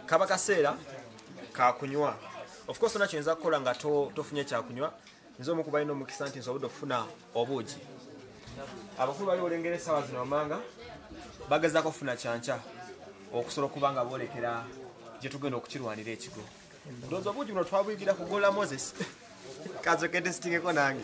kaba kaseera kakunywa. Of course nakyo nza kukola nga tofunye kyakunywa nzo omukuba ino omukisa nti nsobodde okufuna obuugi. Abakulu bali olengera essaawa zino amanga bagezaako okufuna kyanca okusobola okuba nga boolekera gye tugenda okukirwanira ekigo. Ndowooza obuugi buno twabuyigira ku Gola Moses. Kazoke testingeko nange.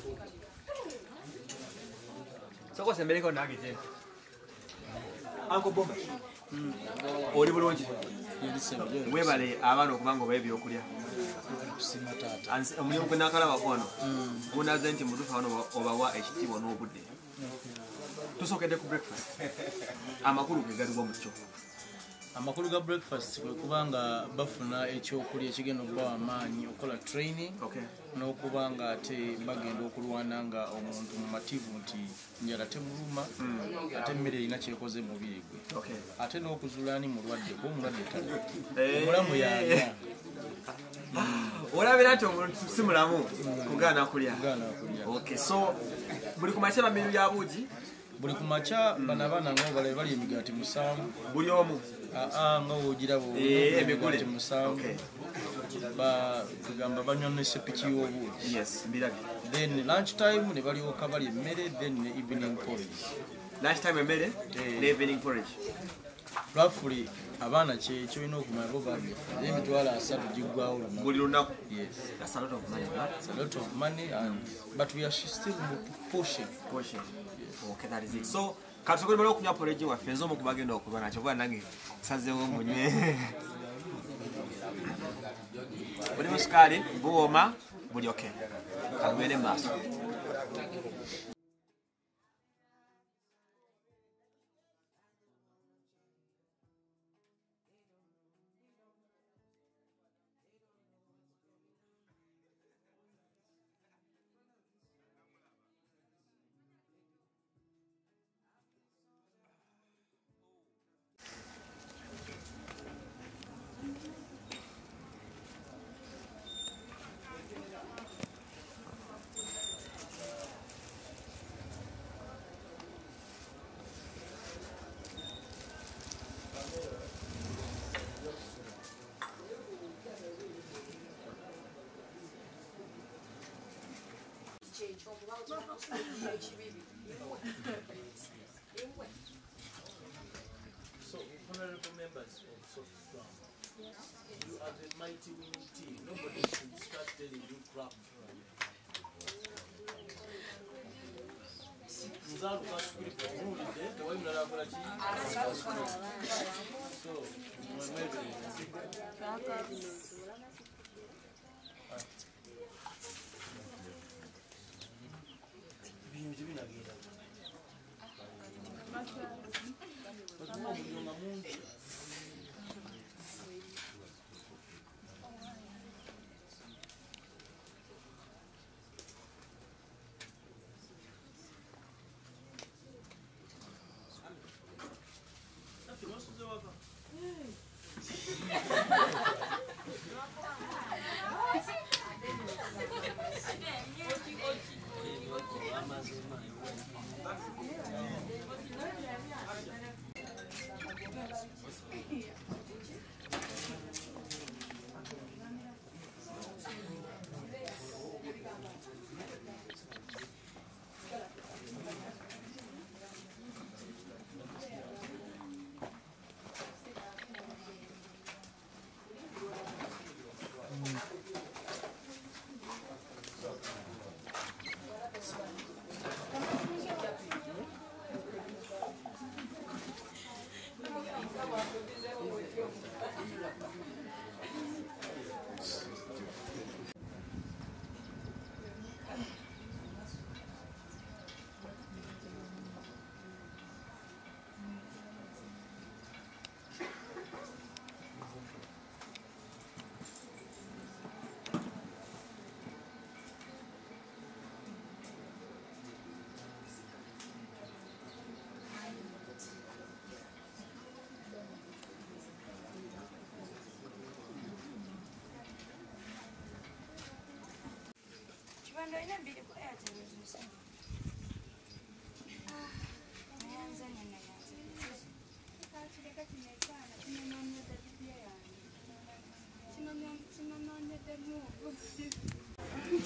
Soko sembereko nange gye. Uncle Bomba. Oli bulungi. Webale abaana okuba nga obaye ebyokulya. Omulimu gwe nakalaba wano gunaze nti mutuufu wano obawa ekitiibwa n'obudde. Tusookedde ku breakfast. Amakulu ge galiwo mu kyo. Amakulu ga breakfast kwe kubanga bafuna ekyokulya ekigenda okubawa amaanyi okukola training n'okuba nga ate bagenda okulwana nga omuntu mumativu nti njala temuluma ate emmere erina kyekoze mu mubiri gwe ate n'okuzuula ani mulwadde kuba omulwadde tala omulamu yalya. Olabira nti omuntu si mulamu kugaana kulya. So buli ku makya bamiru ya buugi buli ku makya bano abaana nga balabe bali emigaati 7 buli omu nga woogirabo emigaati 7 tugamba banywa n'esepiki y'obuugi. Then lunch time ne balyoka bali emmere then ne evening porridge. Lunch time emmere ne evening porridge. Roughly abaana kyolina okumanya bo babye emitwalo 3 giggwawo buli lunaku. That's a lot of money. That's a lot of money but we are still pushing. Okay, that is it. So katusokole balo okunywa porridge waffe nzo mu kubagenda okulwa nakyo bwa nange sazeewo munywe. Buli musukaali buwoma buli okay. Kalwere maaso. So, honorable members of Soft Ground, you are the mighty winning team. Nobody should start telling you crap.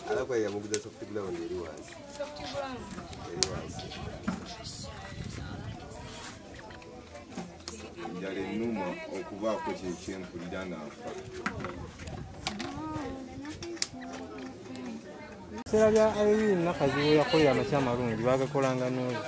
Alafu ya muguda soft ground iliwazi. Soft ground. Iliwazi. Yale numa okuba ko kyempulira n'afa. Sera bya ayi nakazi yakolera amakya malungi bagakolanga n'oyo.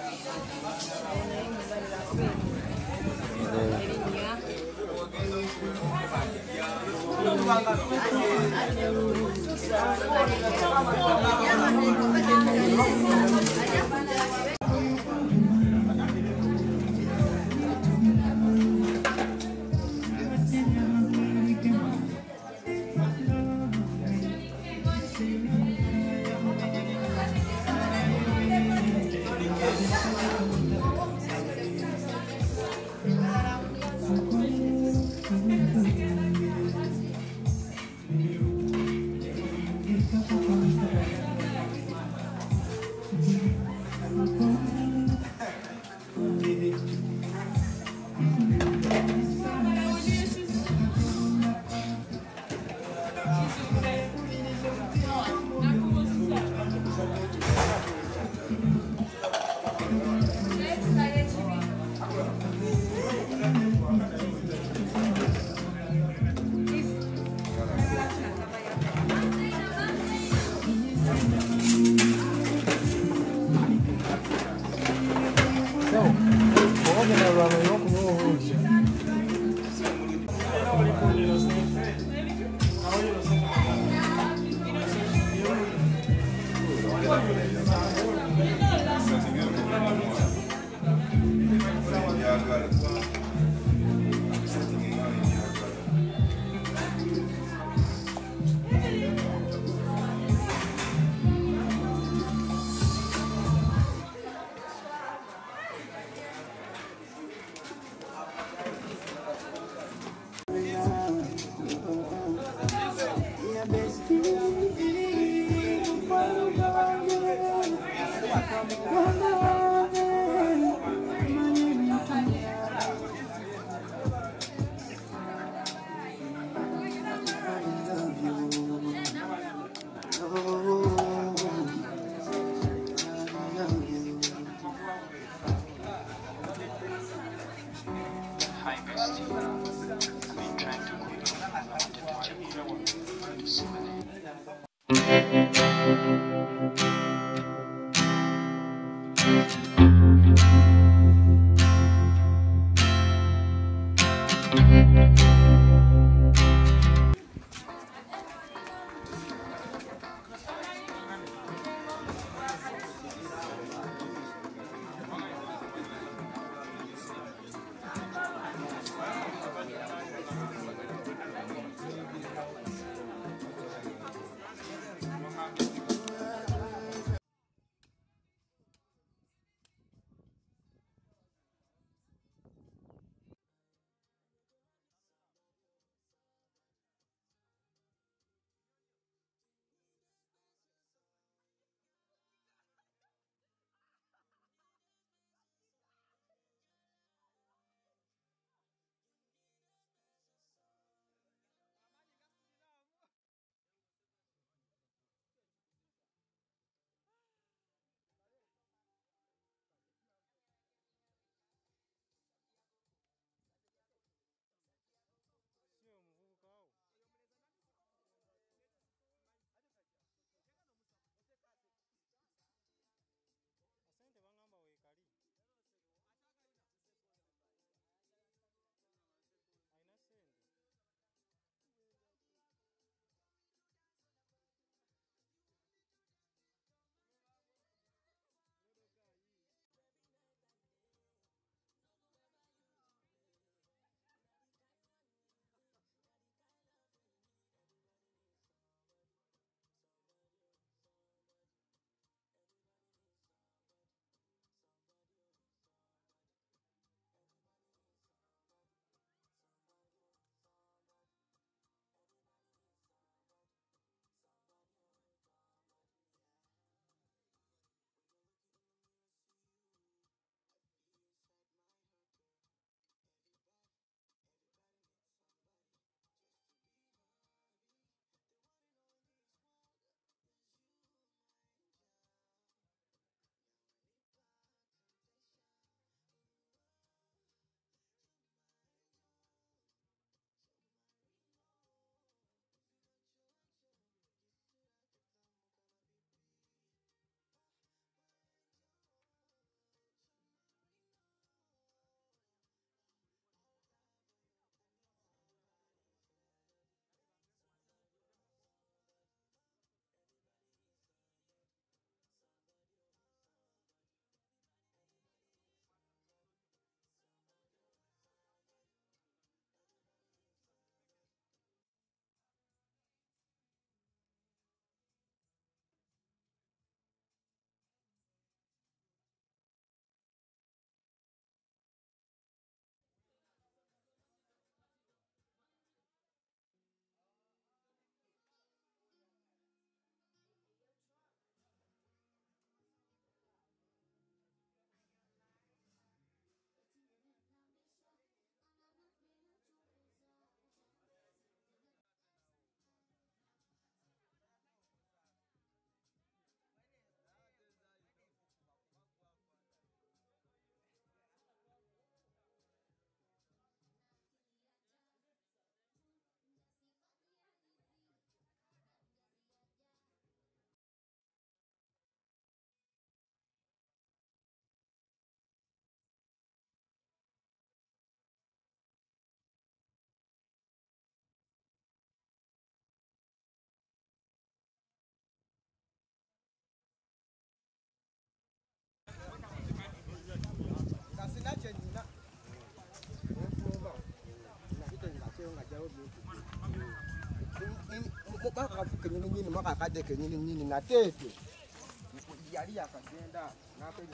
Bakavuka nyini mwaka kadeke nyini na tete yali yakagenda nakwege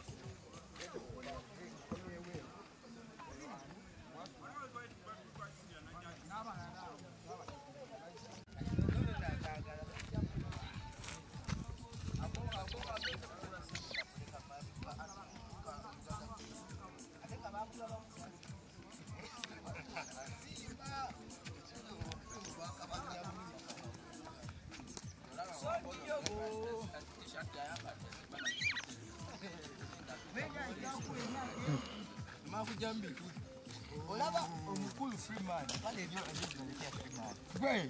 Jambi. Olaba omukulu Freeman. Kale ebyo ebyo Freeman. Bwe.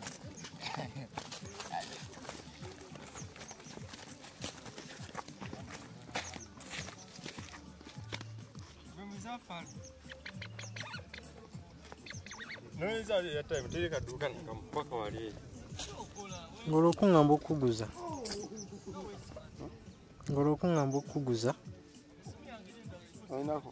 Bemuzafala. Noiza ya time tereka duka mpaka wali. Ngolokungamba okuguza. Ngolokungamba okuguza. Ainako.